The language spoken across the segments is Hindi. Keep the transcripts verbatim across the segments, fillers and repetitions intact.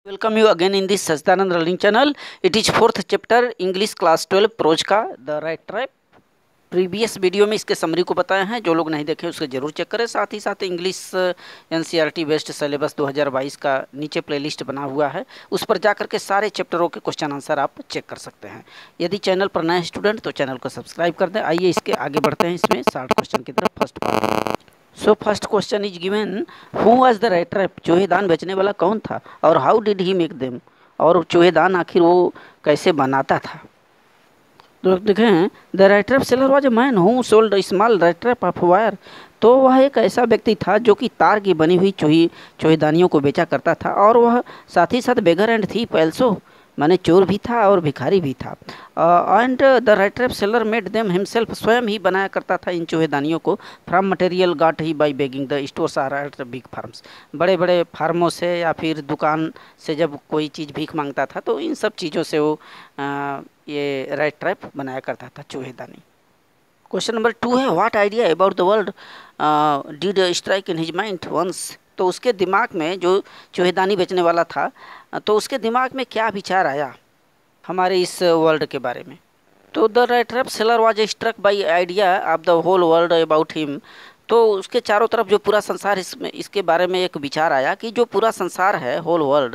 Welcome you again in this Sachchidanand learning channel. It is fourth chapter English class twelve prose का द रैट्रैप. प्रीवियस वीडियो में इसके समरी को बताए हैं. जो लोग नहीं देखे उसके जरूर चेक करें. साथ ही साथ इंग्लिश एनसीईआरटी बेस्ड सिलेबस दो हज़ार बाईस का नीचे प्लेलिस्ट बना हुआ है. उस पर जाकर के सारे चैप्टरों के क्वेश्चन आंसर आप चेक कर सकते हैं. यदि चैनल पर नए स्टूडेंट तो चैनल को सब्सक्राइब कर दें. आइए इसके आगे बढ़ते हैं. इसमें साठ क्वेश्चन की तरफ. First part. So first question is given, who was the rattrap? चूहेदान बेचने वाला कौन था और how did he make them? और चूहेदान आखिर वो कैसे बनाता था? तो देखें, the rattrap seller was a man who sold small rattrap of wire. तो वह एक ऐसा व्यक्ति था जो कि तार की बनी हुई चूही चूहेदानियों को बेचा करता था. और वह साथ ही साथ बेगर एंड थीफ आल्सो, माने चोर भी था और भिखारी भी था. And the rattrap seller made them himself, स्वयं ही बनाया करता था इन चूहेदानियों को. From material got he by begging the stores or at big farms. बड़े बड़े फार्मों से या फिर दुकान से जब कोई चीज़ भीख मांगता था तो इन सब चीज़ों से वो uh, ये रैट्रैप बनाया करता था चूहेदानी. क्वेश्चन नंबर टू है, what idea about the world did strike in his mind once? तो उसके दिमाग में, जो चूहेदानी बेचने वाला था, तो उसके दिमाग में क्या विचार आया हमारे इस वर्ल्ड के बारे में? तो the rattrap seller was struck by idea of the whole world about him. तो उसके चारों तरफ जो पूरा संसार, इसमें इसके बारे में एक विचार आया कि जो पूरा संसार है, whole world,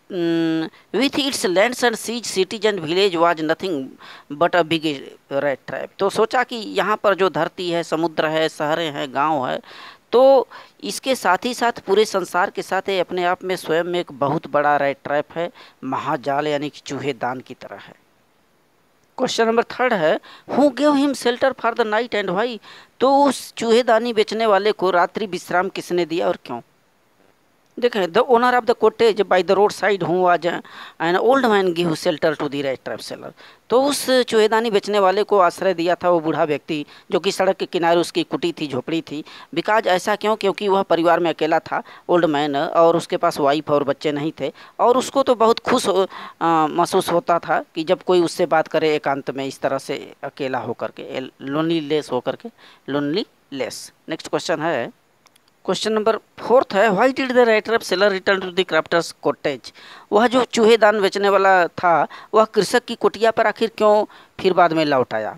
with its lands and seas, cities and village was nothing but a big rattrap. तो सोचा कि यहाँ पर जो धरती है, समुद्र है, शहरें हैं, गांव है, तो इसके साथ ही साथ पूरे संसार के साथ ये अपने आप में स्वयं में एक बहुत बड़ा रैट्रैप है, महाजाल यानी कि चूहेदान की तरह है. क्वेश्चन नंबर थर्ड है, who give him shelter for the night and why? तो उस चूहेदानी बेचने वाले को रात्रि विश्राम किसने दिया और क्यों? देखें, the owner of the cottage by the road side who was an old man give shelter to the rattrap seller. तो उस चूहेदानी बेचने वाले को आश्रय दिया था वो बूढ़ा व्यक्ति जो कि सड़क के किनारे उसकी कुटी थी, झोपड़ी थी. बिकॉज ऐसा क्यों? क्योंकि वह परिवार में अकेला था, ओल्ड मैन, और उसके पास वाइफ और बच्चे नहीं थे. और उसको तो बहुत खुश महसूस होता था कि जब कोई उससे बात करे एकांत में, इस तरह से अकेला होकर के, लोनली लेस होकर के, लोनली लेस. नेक्स्ट क्वेश्चन है, क्वेश्चन नंबर फोर्थ है, why did the rattrap seller return to the crofter's cottage? वह जो चूहेदान बेचने वाला था वह कृषक की कुटिया पर आखिर क्यों फिर बाद में लौट आया?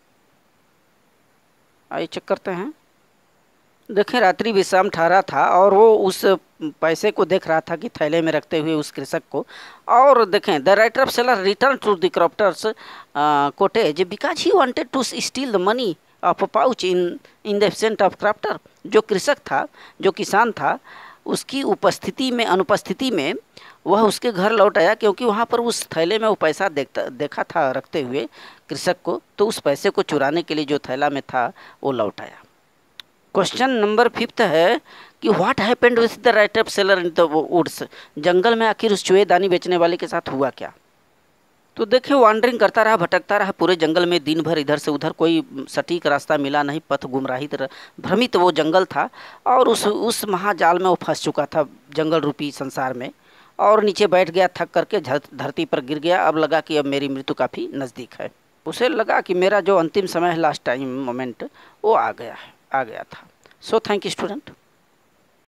आइए चेक करते हैं. देखें, रात्रि विश्राम ठहरा था और वो उस पैसे को देख रहा था कि थैले में रखते हुए उस कृषक को. और देखें, the rattrap seller return to the crofter's cottage because he wanted to steal the money of pouch in in the absent of crofter. जो कृषक था, जो किसान था, उसकी उपस्थिति में, अनुपस्थिति में वह उसके घर लौट आया क्योंकि वहाँ पर उस थैले में वो पैसा देखता देखा था रखते हुए कृषक को. तो उस पैसे को चुराने के लिए जो थैला में था वो लौट आया. क्वेश्चन नंबर फिफ्थ है कि what happened with the rattrap seller in the woods? जंगल में आखिर उस चूहेदानी बेचने वाले के साथ हुआ क्या? तो देखिए, वॉन्डरिंग करता रहा, भटकता रहा पूरे जंगल में दिन भर, इधर से उधर, कोई सटीक रास्ता मिला नहीं, पथ गुमराही तरह भ्रमित वो जंगल था. और उस उस महाजाल में वो फंस चुका था, जंगल रूपी संसार में. और नीचे बैठ गया, थक करके धरती पर गिर गया. अब लगा कि अब मेरी मृत्यु काफ़ी नज़दीक है. उसे लगा कि मेरा जो अंतिम समय है, लास्ट टाइम मोमेंट, वो आ गया है, आ गया था. So thank you student.